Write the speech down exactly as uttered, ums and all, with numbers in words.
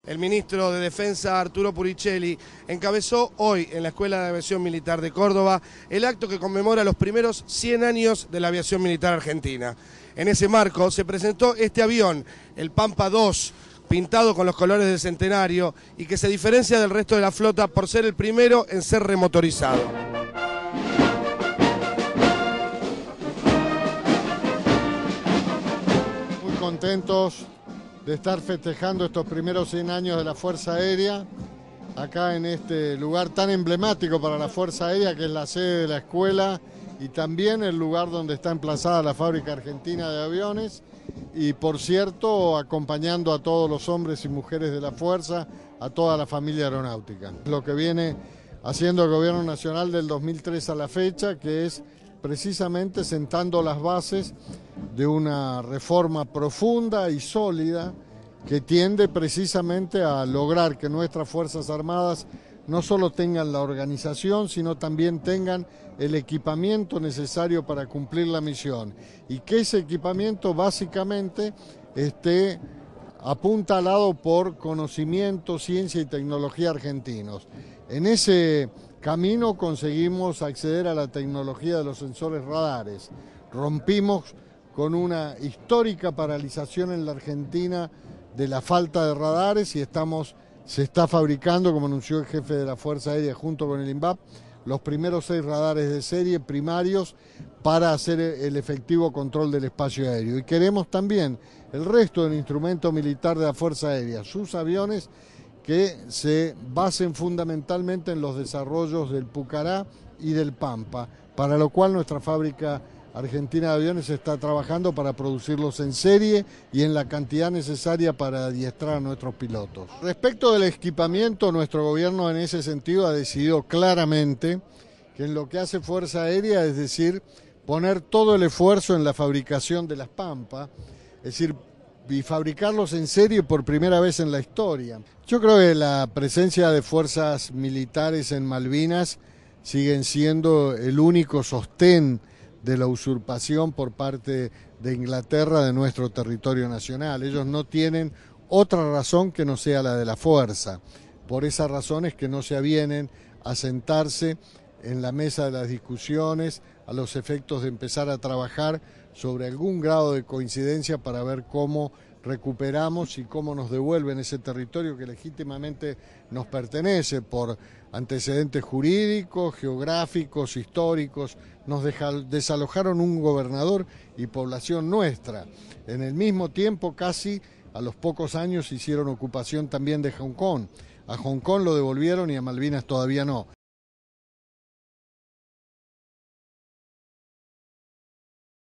El ministro de Defensa, Arturo Puricelli, encabezó hoy en la Escuela de Aviación Militar de Córdoba el acto que conmemora los primeros cien años de la aviación militar argentina. En ese marco se presentó este avión, el Pampa dos, pintado con los colores del centenario y que se diferencia del resto de la flota por ser el primero en ser remotorizado. Muy contentos de estar festejando estos primeros cien años de la Fuerza Aérea, acá en este lugar tan emblemático para la Fuerza Aérea, que es la sede de la escuela y también el lugar donde está emplazada la fábrica argentina de aviones, y por cierto acompañando a todos los hombres y mujeres de la Fuerza, a toda la familia aeronáutica. Lo que viene haciendo el Gobierno Nacional del dos mil tres a la fecha, que es precisamente sentando las bases de una reforma profunda y sólida que tiende precisamente a lograr que nuestras Fuerzas Armadas no solo tengan la organización, sino también tengan el equipamiento necesario para cumplir la misión, y que ese equipamiento básicamente esté apuntalado por conocimiento, ciencia y tecnología argentinos. En ese camino conseguimos acceder a la tecnología de los sensores radares. Rompimos con una histórica paralización en la Argentina de la falta de radares y estamos, se está fabricando, como anunció el jefe de la Fuerza Aérea junto con el INVAP, los primeros seis radares de serie primarios para hacer el efectivo control del espacio aéreo. Y queremos también el resto del instrumento militar de la Fuerza Aérea, sus aviones, que se basen fundamentalmente en los desarrollos del Pucará y del Pampa, para lo cual nuestra fábrica argentina de aviones está trabajando para producirlos en serie y en la cantidad necesaria para adiestrar a nuestros pilotos. Respecto del equipamiento, nuestro gobierno en ese sentido ha decidido claramente que en lo que hace Fuerza Aérea, es decir, poner todo el esfuerzo en la fabricación de las Pampa, es decir, y fabricarlos en serie por primera vez en la historia. Yo creo que la presencia de fuerzas militares en Malvinas siguen siendo el único sostén de la usurpación por parte de Inglaterra de nuestro territorio nacional. Ellos no tienen otra razón que no sea la de la fuerza. Por esa razón es que no se avienen a sentarse en la mesa de las discusiones a los efectos de empezar a trabajar sobre algún grado de coincidencia para ver cómo recuperamos y cómo nos devuelven ese territorio que legítimamente nos pertenece por antecedentes jurídicos, geográficos, históricos. Nos deja, desalojaron un gobernador y población nuestra. En el mismo tiempo, casi a los pocos años, hicieron ocupación también de Hong Kong. A Hong Kong lo devolvieron y a Malvinas todavía no.